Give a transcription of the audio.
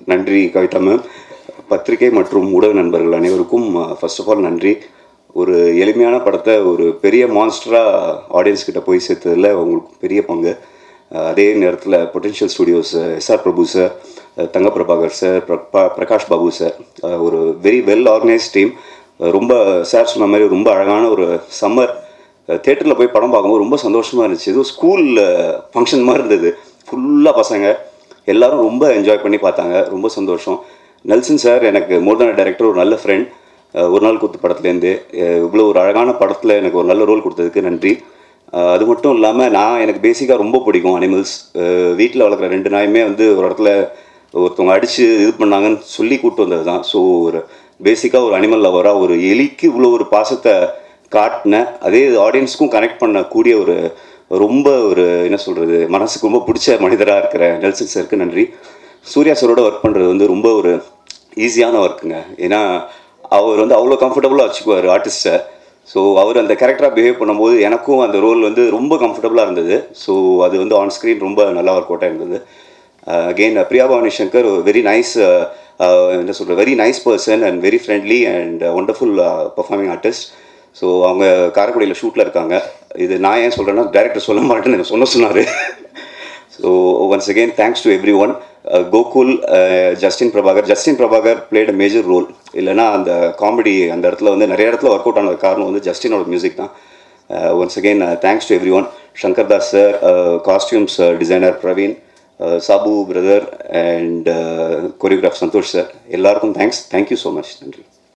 நன்றி கவிதா மேம். பத்திரிகை மற்றும் ஊடக நண்பர்கள் அனைவருக்கும் ஃபர்ஸ்ட் ஆஃப் ஆல் நன்றி. ஒரு எளிமையான படத்தை ஒரு பெரிய மான்ஸ்டராக ஆடியன்ஸ் கிட்ட போய் சேர்த்ததில் உங்களுக்கு பெரிய பங்கு. அதே நேரத்தில் potential studios, SR Prabhu sir, Thangaprabhakar sir, Prakash Babu sir, ஒரு வெரி வெல் ஆர்கனைஸ்ட் டீம். ரொம்ப சார் சொன்ன மாதிரி ரொம்ப அழகான ஒரு சம்மர் தேட்டரில் போய் படம் பார்க்கும்போது ரொம்ப சந்தோஷமாக இருந்துச்சு. ஏதோ ஸ்கூல் ஃபங்க்ஷன் மாதிரி இருந்தது. ஃபுல்லாக பசங்க எல்லோரும் ரொம்ப என்ஜாய் பண்ணி பார்த்தாங்க. ரொம்ப சந்தோஷம். நெல்சன் சார் எனக்கு மோர் தென் டைரக்டர், ஒரு நல்ல ஃப்ரெண்ட். ஒரு நாள் கூத்து படத்துலேருந்து இவ்வளோ ஒரு அழகான படத்தில் எனக்கு ஒரு நல்ல ரோல் கொடுத்ததுக்கு நன்றி. அது மட்டும் இல்லாமல் எனக்கு பேசிக்காக ரொம்ப பிடிக்கும் அனிமல்ஸ். வீட்டில் வளர்க்குற 2 நாயுமே வந்து ஒரு இடத்துல ஒருத்தவங்க அடித்து இது பண்ணாங்கன்னு சொல்லி கூப்பிட்டு வந்தது தான். ஸோ ஒரு பேசிக்காக ஒரு அனிமல் லவராக ஒரு எலிக்கு இவ்வளோ ஒரு பாசத்தை காட்டின, அதே ஆடியன்ஸுக்கும் கனெக்ட் பண்ணக்கூடிய ஒரு ரொம்ப ஒரு என்ன சொல்கிறது, மனசுக்கு ரொம்ப பிடிச்ச மனிதராக இருக்கிற நெல்சன் சாருக்கு நன்றி. சூர்யா சாரோட ஒர்க் பண்ணுறது வந்து ரொம்ப ஒரு ஈஸியான ஒர்க்குங்க. ஏன்னா அவர் வந்து அவ்வளோ கம்ஃபர்டபுளாக வச்சுக்குவார் ஆர்டிஸ்ட்டை. ஸோ அவர் அந்த கேரக்டராக பிஹேவ் பண்ணும்போது எனக்கும் அந்த ரோல் வந்து ரொம்ப கம்ஃபர்டபுளாக இருந்தது. ஸோ அது வந்து ஆன் ஸ்க்ரீன் ரொம்ப நல்லா ஒர்க் அவுட்டாக இருந்தது. Again Priya Bhavani Shankar very nice, என்ன சொல்கிறது, very nice person and very friendly and wonderful performing artist. So அவங்க காரைக்குடியில் ஷூட்டில் இருக்காங்க. இது நான் ஏன் சொல்கிறேன்னா டைரக்டர் சொல்ல மாட்டேன்னு எனக்கு சொன்னார். So once again thanks to everyone. Gokul, Justin Prabhakar played a major role. இல்லைனா அந்த காமெடி அந்த இடத்துல வந்து நிறைய இடத்துல ஒர்க் அவுட் ஆனது காரணம் வந்து ஜஸ்டினோட மியூசிக் தான். Once again thanks to everyone. Shankar Das sir, costumes designer Praveen, Sabu brother and choreograph Santhosh sir, எல்லாருக்கும் தேங்க்ஸ். Thank you so much. நன்றி.